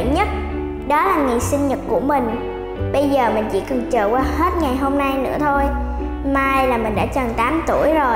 đợi nhất, đó là ngày sinh nhật của mình. Bây giờ mình chỉ cần chờ qua hết ngày hôm nay nữa thôi. Mai là mình đã tròn 8 tuổi rồi.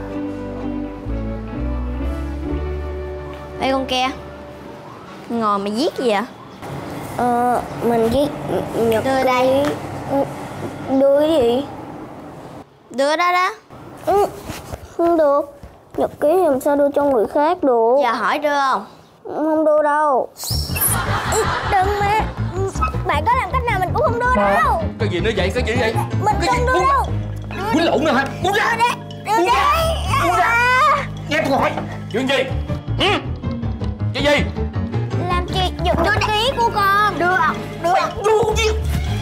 Ê con kia, ngồi mày viết gì vậy? Mình viết nhật đưa đây. Đưa cái gì? Đưa đó đó. Không được. Nhật ký làm sao đưa cho người khác được? Giờ hỏi đưa không? Không đưa đâu. Đừng mà. Bạn có làm cách nào mình cũng không đưa đâu. Cái gì nữa vậy? Cái gì vậy? Mình không đưa đâu. Quýnh lộn nữa hả? Buông ra! Buông ra! Buông ra! Nghe tôi hỏi. Chuyện gì? Cái gì? Làm gì? Giật nhật ký của con. Đưa không? Đưa không? Đưa gì?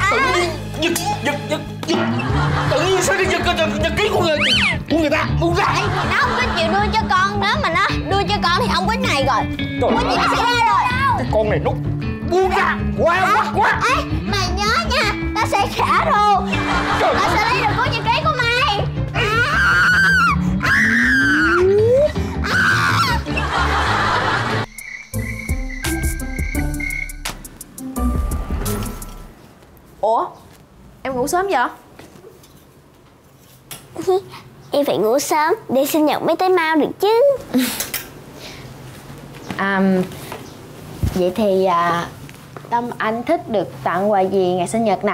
Giật. Tự nhiên sao đi giật nhật ký của người ta? Buông ra! Nó không có chịu đưa cho con. Nếu mà nó đưa cho con thì không có này rồi. Không có gì nó xảy ra rồi. Cái con này nó buông ra! Quá! Ê, mày nhớ nha, tao sẽ trả thù. Tao sẽ lấy được cuốn nhật ký của mày. Ủa? Em ngủ sớm vậy? Em phải ngủ sớm để sinh nhật mới tới mau được chứ. Vậy thì Tâm Anh thích được tặng quà gì ngày sinh nhật nè?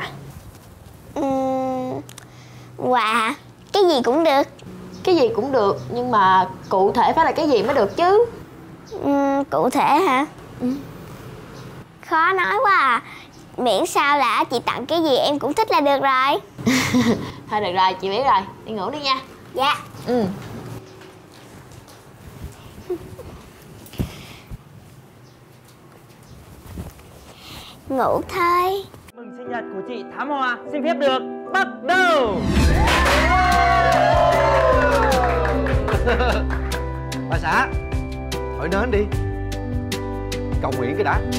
Quà hả? Cái gì cũng được. Cái gì cũng được, nhưng mà cụ thể phải là cái gì mới được chứ. Cụ thể hả? Khó nói quá à. Miễn sao là chị tặng cái gì em cũng thích là được rồi. Thôi được rồi, chị biết rồi. Đi ngủ đi nha. Dạ. Ngủ thôi. Mừng sinh nhật của chị Thám Hoa xin phép được bắt đầu. Bà xã, thổi nến đi. Cầu nguyện cái đã.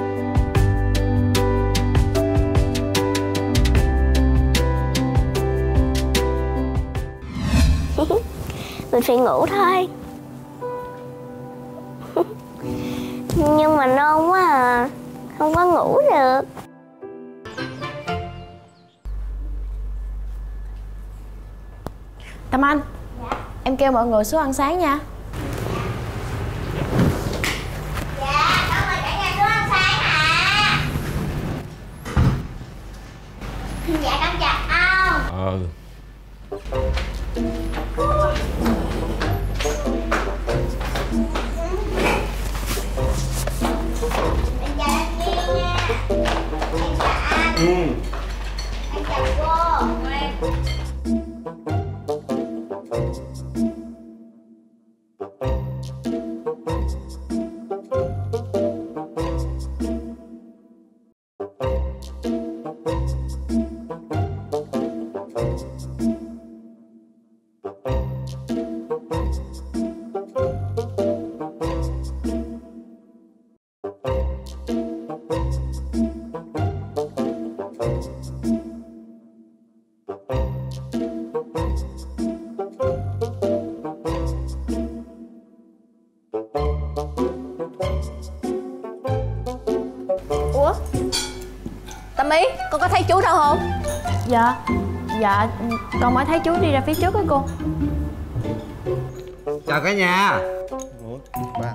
Mình phải ngủ thôi. Nhưng mà nôn quá à. Không có ngủ được. Tâm Anh. Dạ. Em kêu mọi người xuống ăn sáng nha. Dạ, con mời cả nhà xuống ăn sáng ạ. Dạ con chào ông. Em chào anh Kiên nha. Em chào anh. Em chào cô. Ủa? Tâm Ý, con có thấy chú đâu không? Dạ, con mới thấy chú đi ra phía trước á cô. Chào cả nhà. Ba.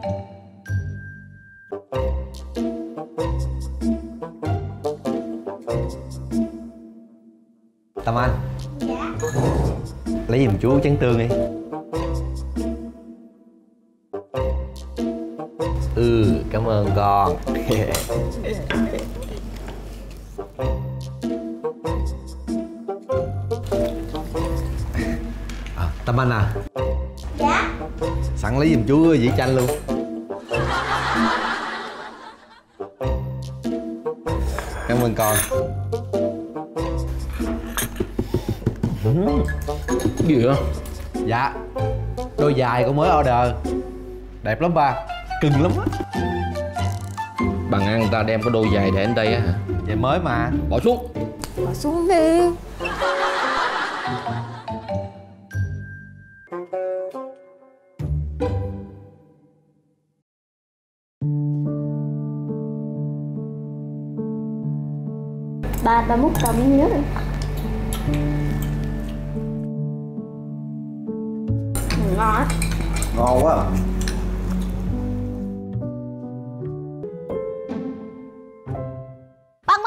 Tâm Anh. Dạ. Lấy giùm chú chén tương đi. Cảm ơn con. Tâm Anh à. Dạ. Sẵn lấy giùm chú dĩ chanh luôn. Cảm ơn con. Gì vậy? Dạ, đôi giày con mới order. Đẹp lắm ba, cưng lắm á. Bằng ăn ta đem cái đôi giày để đến đây á hả? Giày mới mà. Bỏ xuống. Bỏ xuống đi. Ba múc cơm miếng nước đi. Ngon á. Ngon quá. Băng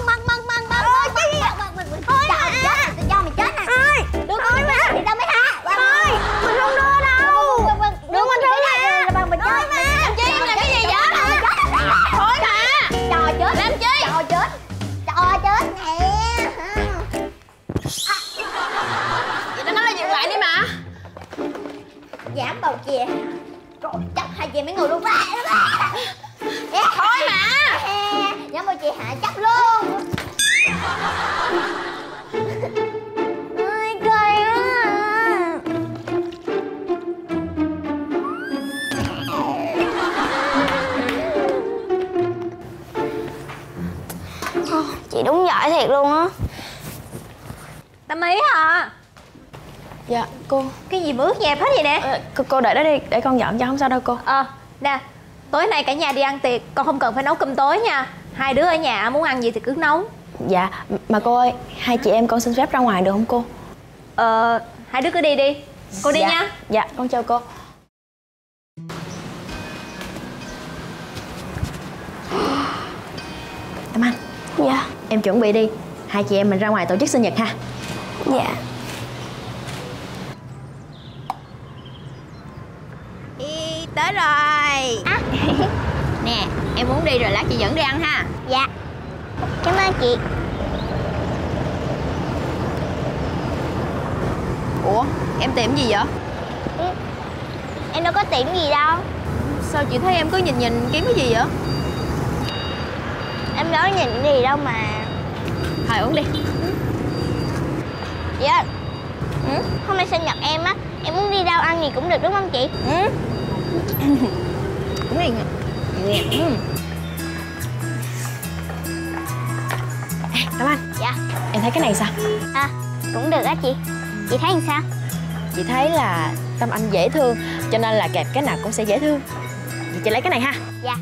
thôi mà. Chết, do mày chết nè. Đưa con đi đâu mới hả? Thôi, mình không đưa đâu. Đưa mình thôi nè. Băng mình chết. Làm chi em làm cái gì vậy? Thôi mà. Trò chết. Làm chi? Trò chết. Trò chết nè. Vậy nó nói là dừng lại đi mà. Giảm bầu chè. Trời, chắc hai chị mấy người luôn. Thôi mà. Giảm bầu chè hạ chấp luôn. Ôi cười quá. Chị đúng giỏi thiệt luôn á. Tâm Ý hả? Dạ cô. Cái gì mà ướt nhẹp hết vậy nè? Cô đợi đó đi, để con dọn cho, không sao đâu cô. Nè, tối nay cả nhà đi ăn tiệc, con không cần phải nấu cơm tối nha. Hai đứa ở nhà muốn ăn gì thì cứ nấu. Dạ, mà cô ơi, hai chị em con xin phép ra ngoài được không cô? Hai đứa cứ đi đi. Cô đi nha. Dạ, con chào cô. Tâm Anh. Dạ. Em chuẩn bị đi, hai chị em mình ra ngoài tổ chức sinh nhật ha. Dạ. Tới rồi. Nè, em muốn đi rồi lát chị dẫn đi ăn ha. Dạ. Cảm ơn chị. Ủa, em tìm gì vậy? Em đâu có tìm gì đâu. Sao chị thấy em cứ nhìn kiếm cái gì vậy? Em đâu có nhìn gì đâu mà. Thôi uống đi. Chị ơi. Hôm nay sinh nhật em á, em muốn đi đâu ăn gì cũng được đúng không chị? Uống đi nè. Tâm Anh. Dạ. Em thấy cái này sao? Cũng được á chị. Chị thấy làm sao? Chị thấy là Tâm Anh dễ thương, cho nên là kẹp cái nào cũng sẽ dễ thương. Vậy chị lấy cái này ha. Dạ.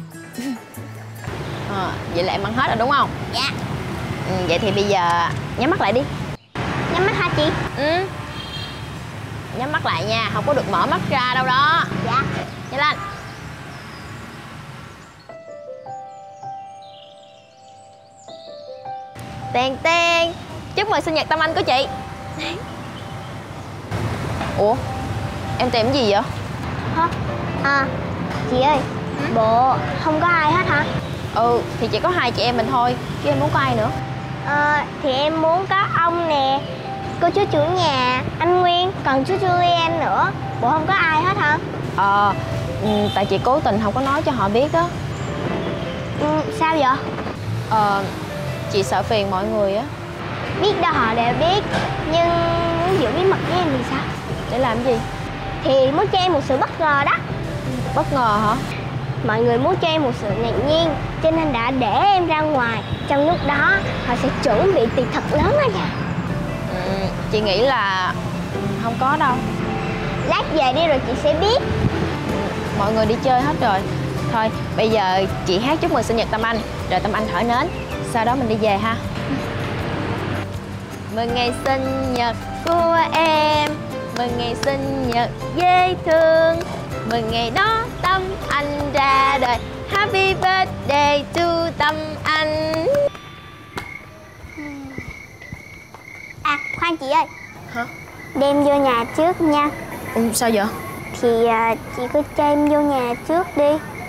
Vậy là em ăn hết rồi đúng không? Dạ. Vậy thì bây giờ nhắm mắt lại đi. Nhắm mắt hả chị? Nhắm mắt lại nha, không có được mở mắt ra đâu đó. Dạ. Nhanh lên. Tèn tèn. Chúc mừng sinh nhật Tâm Anh của chị. Ủa, em tìm cái gì vậy? Hả? Chị ơi, bộ không có ai hết hả? Thì chỉ có hai chị em mình thôi, chứ em muốn có ai nữa? Thì em muốn có ông nè, cô chú chủ nhà, anh Nguyên, còn chú Julie nữa. Bộ không có ai hết hả? Tại chị cố tình không có nói cho họ biết á. Sao vậy? Chị sợ phiền mọi người á. Biết đâu họ đều biết, nhưng muốn giữ bí mật với em thì sao? Để làm gì? Thì muốn cho em một sự bất ngờ đó. Bất ngờ hả? Mọi người muốn cho em một sự ngạc nhiên, cho nên đã để em ra ngoài. Trong lúc đó họ sẽ chuẩn bị tiệc thật lớn đó nha. Chị nghĩ là không có đâu. Lát về đi rồi chị sẽ biết. Mọi người đi chơi hết rồi. Thôi bây giờ chị hát chúc mừng sinh nhật Tâm Anh, rồi Tâm Anh thổi nến, sau đó mình đi về ha. Mừng ngày sinh nhật của em, mừng ngày sinh nhật dễ thương, mừng ngày đó Tâm Anh ra đời. Happy birthday to Tâm Anh. Khoan chị ơi. Hả? Đem vô nhà trước nha. Sao vậy? Thì chị cứ cho em vô nhà trước đi.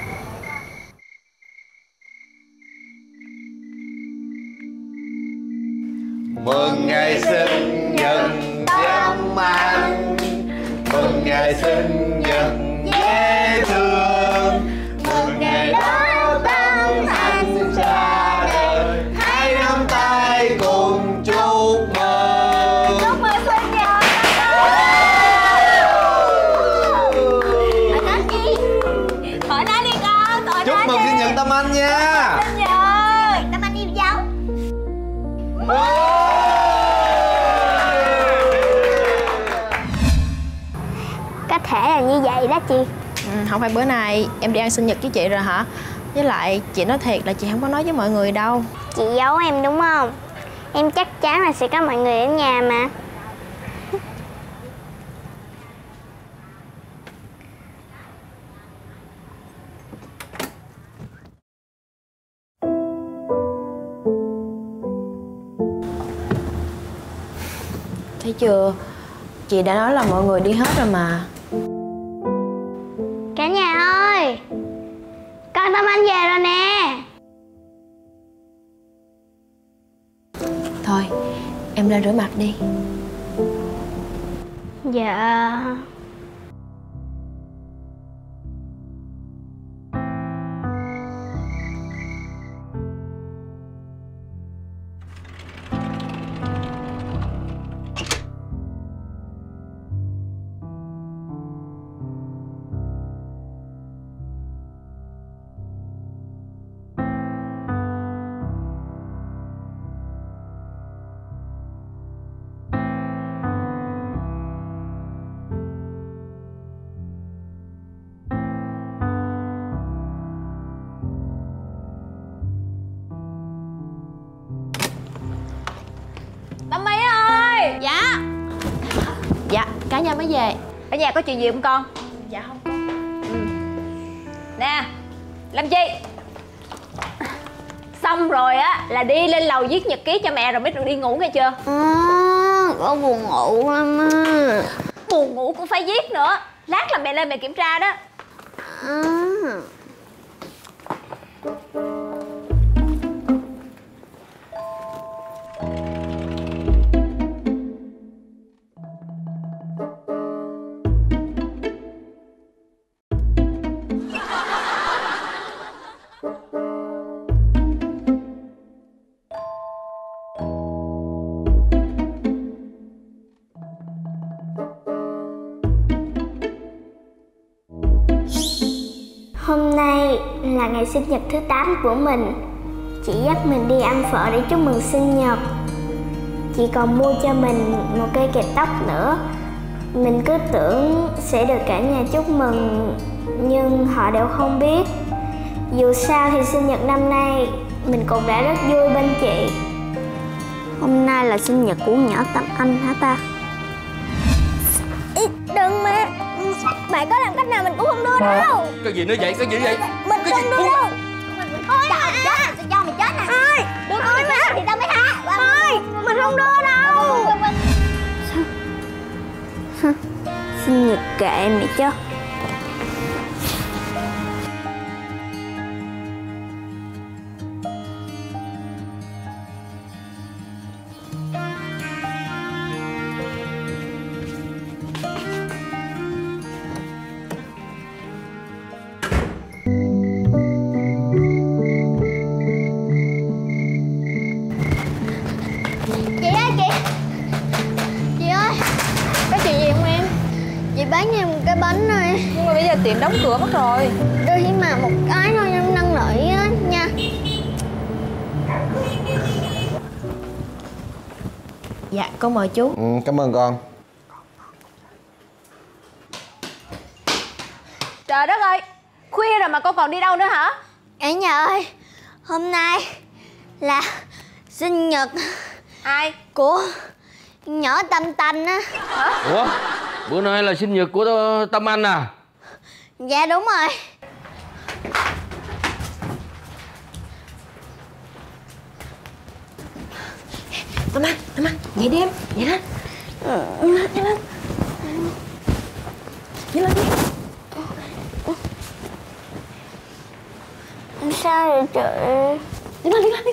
Mừng ngày sinh nhật Tâm Anh, mừng ngày sinh nhật dễ thương, mừng ngày đó Tâm Anh ra đời, hai nắm tay cùng chúc mừng. Chúc mừng sinh nhật. Thổi nến đi con, thổi nến. Chúc mừng sinh nhật Tâm Anh nha. Sinh nhật. Tâm Anh yêu dấu. Có thể là như vậy đó chị. Không phải bữa nay em đi ăn sinh nhật với chị rồi hả? Với lại chị nói thiệt là chị không có nói với mọi người đâu. Chị giấu em đúng không? Em chắc chắn là sẽ có mọi người ở nhà mà. Thấy chưa? Chị đã nói là mọi người đi hết rồi mà. Cả nhà ơi, con Tâm Anh về rồi nè. Thôi, em ra rửa mặt đi. Dạ. Tâm My ơi. Dạ. Dạ, cả nhà mới về. Ở nhà có chuyện gì không con? Dạ không có. Nè, làm chi? Xong rồi á là đi lên lầu viết nhật ký cho mẹ rồi mới được đi ngủ nghe chưa? Con buồn ngủ lắm á. Buồn ngủ cũng phải viết nữa. Lát là mẹ lên mẹ kiểm tra đó. Hôm nay là ngày sinh nhật thứ 8 của mình. Chị dắt mình đi ăn phở để chúc mừng sinh nhật. Chị còn mua cho mình một cây kẹp tóc nữa. Mình cứ tưởng sẽ được cả nhà chúc mừng, nhưng họ đều không biết. Dù sao thì sinh nhật năm nay mình cũng đã rất vui bên chị. Hôm nay là sinh nhật của nhỏ Tâm Anh hả ta? Đừng mà, bạn có làm cách nào mình cũng không đưa đâu. Cái gì nữa vậy? Cái gì vậy? Mình cái không gì? đưa đâu. Ôi chết, tôi cho mày chết nè. Ôi, Đưa con đi thì tao mới tha. ôi, mình không đưa đâu. Sinh nhật kệ mày chứ. Bán cho em một cái bánh này. Nhưng mà bây giờ tiệm đóng cửa mất rồi. Đưa chỉ mà một cái thôi em năn nỉ á nha. Dạ, con mời chú. Cảm ơn con. Trời đất ơi, khuya rồi mà con còn đi đâu nữa hả? Cả nhà ơi, hôm nay là sinh nhật Ai? của nhỏ Tâm Tanh á. Hả? Ủa? Bữa nay là sinh nhật của Tâm Anh à? Dạ đúng rồi. Tâm Anh, dậy đi em, dậy lên. Dậy lên. Dậy lên đi. Làm sao vậy chị? Đi lên.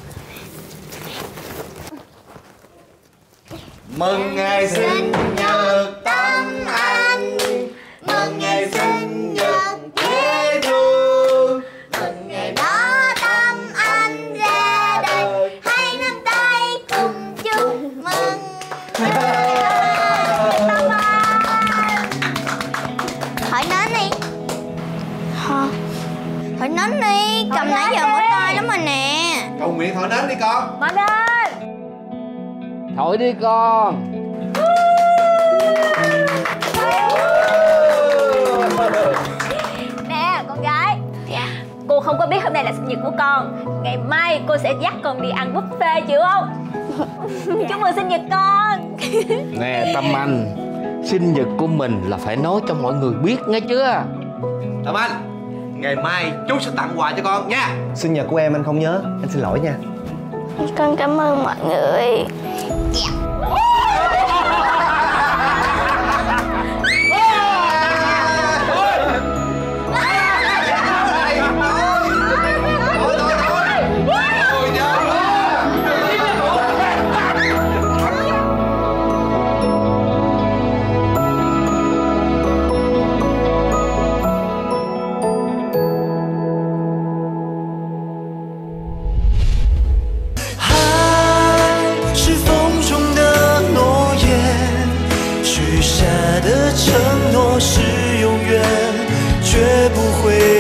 Mừng ngày sinh nhật Tâm Anh, mừng ngày sinh nhật dễ thương, mừng ngày đó Tâm Anh ra đời, hãy nắm tay cùng chúc mừng. Hỏi nến đi. Hỏi nến đi, cầm nãy giờ mỏi tay lắm rồi nè. Cầu nguyện thổi nến đi con. Mở lên. Thổi đi con. Nè con gái. Dạ. Cô không có biết hôm nay là sinh sinh nhật của con. Ngày mai cô sẽ dắt con đi ăn buffet, chịu không? Chúc mừng sinh nhật con. Nè Tâm Anh, sinh nhật của mình là phải nói cho mọi người biết nghe chưa? Tâm Anh, ngày mai chú sẽ tặng quà cho con nha. Sinh nhật của em anh không nhớ, anh xin lỗi nha. Con cảm ơn mọi người. 承诺是永远，绝不会